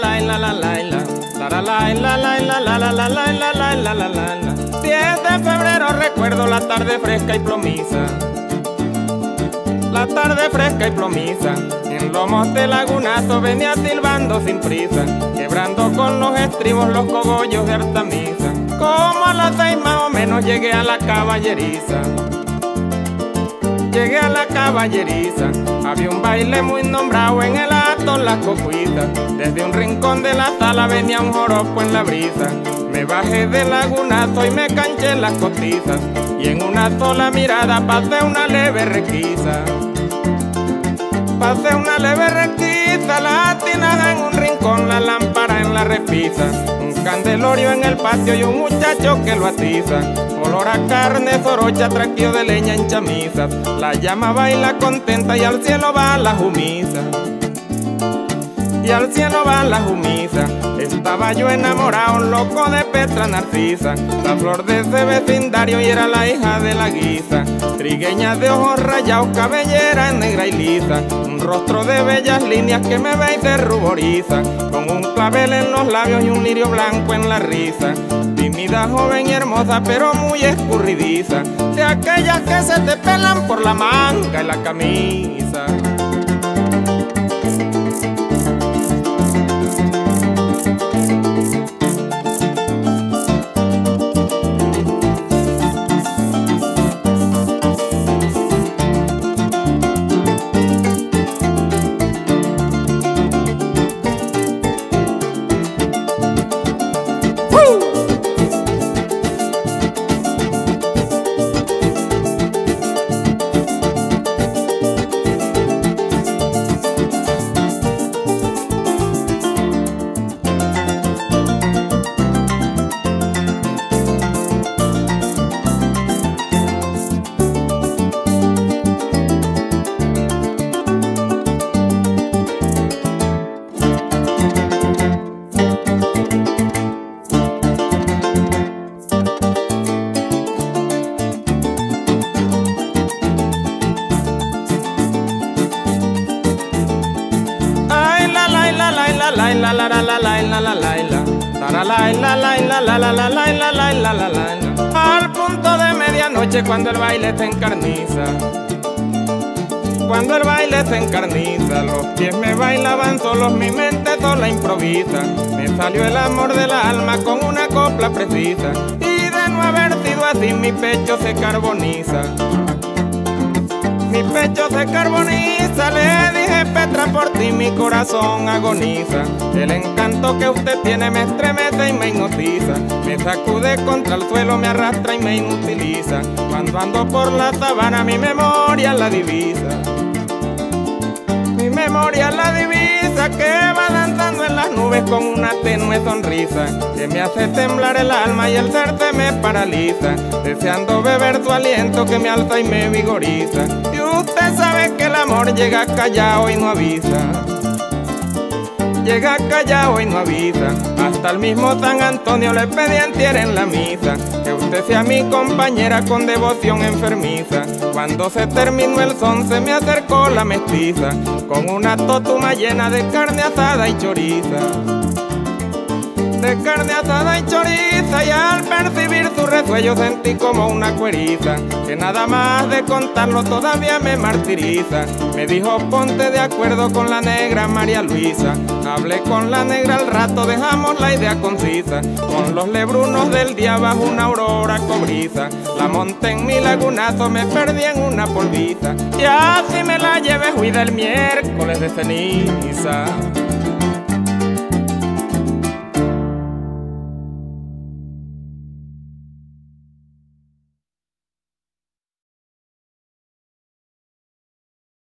10 de febrero recuerdo la tarde fresca y plomiza. La tarde fresca y plomiza, en lomos de Lagunazo venía silbando sin prisa, quebrando con los estribos los cogollos de Artemisa. Como a las 6 más o menos llegué a la caballeriza. Llegué a la caballeriza, había un baile muy nombrado en el acto Las Cocuitas. Desde un rincón de la sala venía un joropo en la brisa. Me bajé del Lagunazo y me canché las costizas, y en una sola mirada pasé una leve requisa. Pasé una leve requisa, la tinaja en un rincón, la lámpara en la repisa, un candelorio en el patio y un muchacho que lo atiza. Olor a carne, sorocha, traqueo de leña en chamisas. La llama baila contenta y al cielo va la jumisa. Y al cielo va la jumisa. Estaba yo enamorado, un loco de Petra Narcisa, la flor de ese vecindario, y era la hija de la guisa. Trigueña de ojos rayados, cabellera negra y lisa, un rostro de bellas líneas que me ve y te ruboriza, con un clavel en los labios y un lirio blanco en la risa. Tímida, joven y hermosa, pero muy escurridiza, de aquellas que se te pelan por la manga y la camisa. Al punto de medianoche, cuando el baile se encarniza, cuando el baile se encarniza, los pies me bailaban solos, mi mente sola improvisa. Me salió el amor del alma con una copla precisa, y de no haber sido así mi pecho se carboniza. Mi pecho se carboniza, le dije Petra, por ti mi corazón agoniza. El encanto que usted tiene me estremece y me hipnotiza, me sacude contra el suelo, me arrastra y me inutiliza. Cuando ando por la sabana mi memoria la divisa. Mi memoria la divisa, que va danzando en las nubes con una tenue sonrisa, que me hace temblar el alma y el ser se me paraliza, deseando beber su aliento que me alza y me vigoriza. Y usted sabe que el amor llega callado y no avisa. Llega callado y no avisa. Hasta el mismo San Antonio le pedí antier en la misa, que usted sea mi compañera con devoción enfermiza. Cuando se terminó el son se me acercó la mestiza, con una totuma llena de carne asada y choriza. De carne asada y choriza, y al percibir su resuello sentí como una cueriza, que nada más de contarlo todavía me martiriza. Me dijo ponte de acuerdo con la negra María Luisa. Hablé con la negra al rato, dejamos la idea concisa, con los lebrunos del día bajo una aurora cobriza. La monté en mi Lagunazo, me perdí en una polviza, y así me la llevé huida el miércoles de ceniza.